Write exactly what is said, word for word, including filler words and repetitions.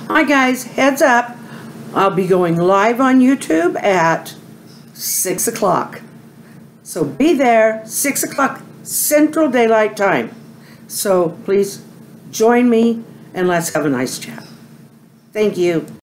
Hi guys, heads up. I'll be going live on YouTube at six o'clock. So be there, six o'clock Central Daylight Time. So please join me and let's have a nice chat. Thank you.